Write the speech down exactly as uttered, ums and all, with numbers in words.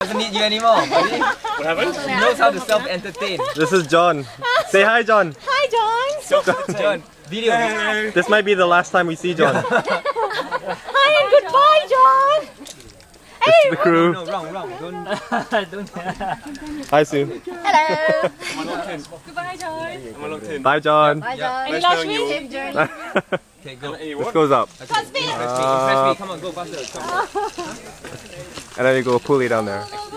doesn't need you anymore, buddy. What happened? He knows how to self-entertain. This is John. Say hi, John. Hi, John. John, video. This might be the last time we see John. Hi and goodbye, John. This is the crew. No, no, wrong, wrong. Don't, don't. Hi, Sue. Hello. Goodbye, John. Bye, John. Bye, John. Nice knowing you. Safe journey. Okay, go. This goes up. Okay. Press me, press me. Come on, go faster. Come on. And then you go pulley down there.